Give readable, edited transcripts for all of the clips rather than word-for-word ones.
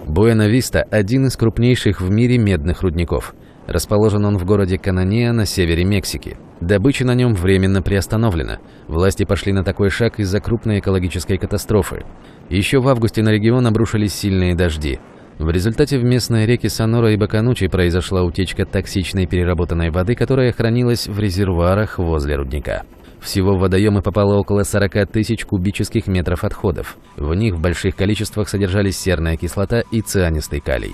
Буэна-Виста – один из крупнейших в мире медных рудников. Расположен он в городе Кананеа на севере Мексики. Добыча на нем временно приостановлена. Власти пошли на такой шаг из-за крупной экологической катастрофы. Еще в августе на регион обрушились сильные дожди. В результате в местные реки Сонора и Баканучи произошла утечка токсичной переработанной воды, которая хранилась в резервуарах возле рудника. Всего в водоемы попало около 40 тысяч кубических метров отходов. В них в больших количествах содержались серная кислота и цианистый калий.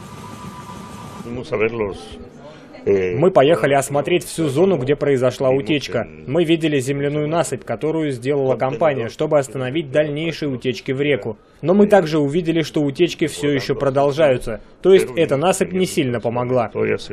Мы поехали осмотреть всю зону, где произошла утечка. Мы видели земляную насыпь, которую сделала компания, чтобы остановить дальнейшие утечки в реку. Но мы также увидели, что утечки все еще продолжаются. То есть эта насыпь не сильно помогла.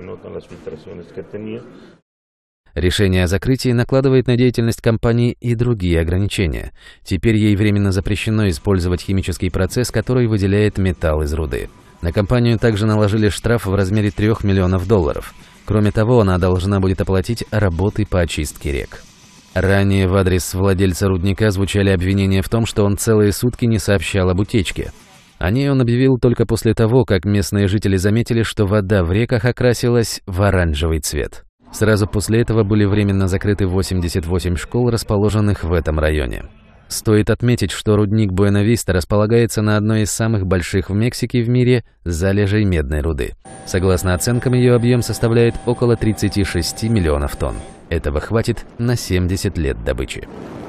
Решение о закрытии накладывает на деятельность компании и другие ограничения. Теперь ей временно запрещено использовать химический процесс, который выделяет металл из руды. На компанию также наложили штраф в размере $3 миллионов. Кроме того, она должна будет оплатить работы по очистке рек. Ранее в адрес владельца рудника звучали обвинения в том, что он целые сутки не сообщал об утечке. О ней он объявил только после того, как местные жители заметили, что вода в реках окрасилась в оранжевый цвет. Сразу после этого были временно закрыты 88 школ, расположенных в этом районе. Стоит отметить, что рудник Буэна-Виста располагается на одной из самых больших в Мексике в мире залежей медной руды. Согласно оценкам, ее объем составляет около 36 миллионов тонн. Этого хватит на 70 лет добычи.